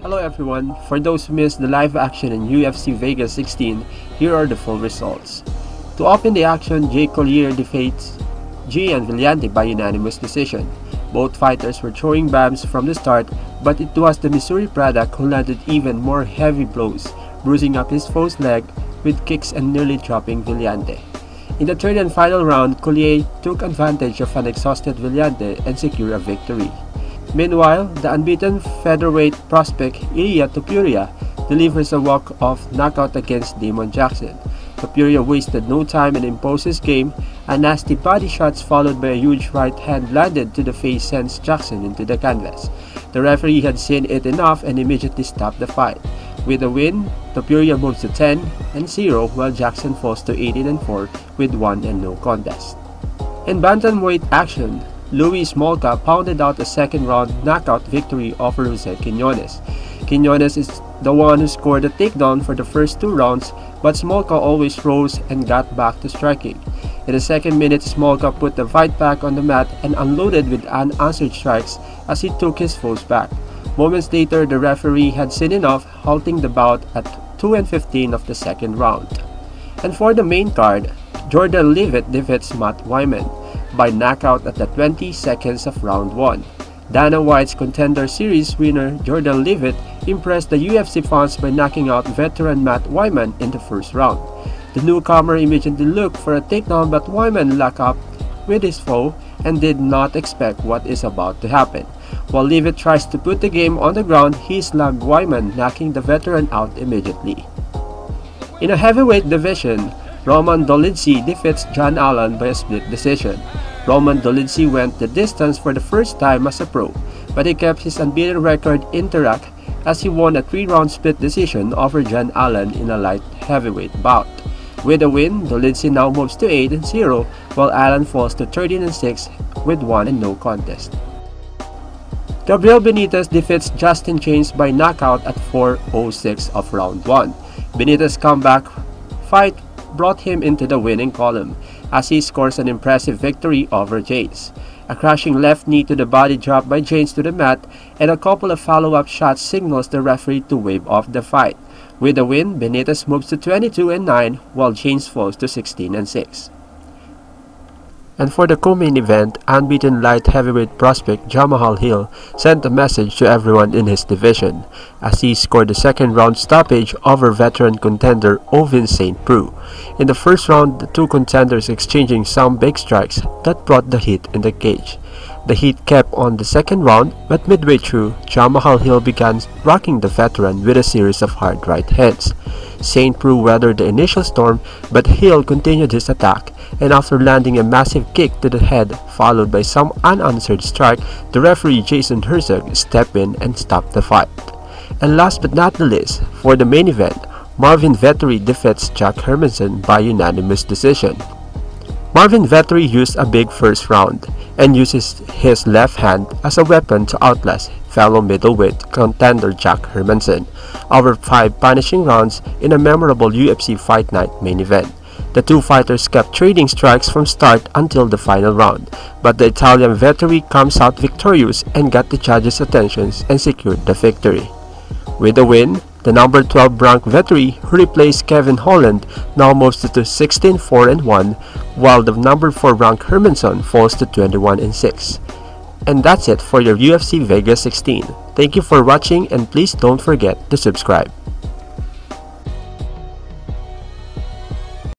Hello everyone, for those who missed the live action in UFC Vegas 16, here are the full results. To open the action, Collier defeats Gian Villante by unanimous decision. Both fighters were throwing bombs from the start, but it was the Missouri product who landed even more heavy blows, bruising up his foe's leg with kicks and nearly dropping Villante. In the third and final round, Collier took advantage of an exhausted Villante and secured a victory. Meanwhile, the unbeaten featherweight prospect Ilia Topuria delivers a walk-off knockout against Damon. Topuria wasted no time and imposed his game. A nasty body shots followed by a huge right hand landed to the face sends Jackson into the canvas. The referee had seen it enough and immediately stopped the fight. With a win, Topuria moves to 10-0 while Jackson falls to 18-4 with 1 and no contest. In bantamweight action, Smolka pounded out a second-round knockout victory over Quinonez. Quinonez is the one who scored the takedown for the first 2 rounds, but Smolka always rose and got back to striking. In the second minute, Smolka put the fight back on the mat and unloaded with unanswered strikes as he took his foes back. Moments later, the referee had seen enough, halting the bout at 2:15 of the second round. And for the main card, Leavitt defeats Wiman by knockout at the 20 seconds of round 1. Dana White's Contender Series winner Leavitt impressed the UFC fans by knocking out veteran Wiman in the first round. The newcomer immediately looked for a takedown, but Wiman locked up with his foe and did not expect what is about to happen. While Leavitt tries to put the game on the ground, he slammed Wiman, knocking the veteran out immediately. In a heavyweight division, Roman Dolidze defeats John Allen by a split decision. Roman Dolidze went the distance for the first time as a pro, but he kept his unbeaten record intact as he won a 3-round split decision over John Allen in a light heavyweight bout. With a win, Dolidze now moves to 8-0, while Allen falls to 13-6 with 1 and no contest. Gabriel Benitez defeats Jaynes by knockout at 4:06 of round 1. Benitez's comeback fight brought him into the winning column as he scores an impressive victory over Jaynes. A crashing left knee to the body drop by Jaynes to the mat and a couple of follow-up shots signals the referee to wave off the fight. With the win, Benitez moves to 22-9 while Jaynes falls to 16-6. And for the co-main event, unbeaten light heavyweight prospect Jamahal sent a message to everyone in his division as he scored the second-round stoppage over veteran contender Ovince Preux. In the first round, the two contenders exchanging some big strikes that brought the heat in the cage. The heat kept on the second round, but midway through, Jamahal began rocking the veteran with a series of hard right hands. Preux weathered the initial storm, but Hill continued his attack, and after landing a massive kick to the head followed by some unanswered strike, the referee Jason Herzog stepped in and stopped the fight. And last but not the least, for the main event, Marvin Vettori defeats Hermansson by unanimous decision. Marvin Vettori used a big first round and uses his left hand as a weapon to outlast fellow middleweight contender Hermansson over 5 punishing rounds in a memorable UFC Fight Night main event. The two fighters kept trading strikes from start until the final round, but the Italian Vettori comes out victorious and got the judges' attention and secured the victory. With the win, the number 12 ranked Vettori, who replaced Kevin Holland, now moves to 16-4-1, while the number 4 ranked Hermansson falls to 21-6. And that's it for your UFC Vegas 16. Thank you for watching and please don't forget to subscribe.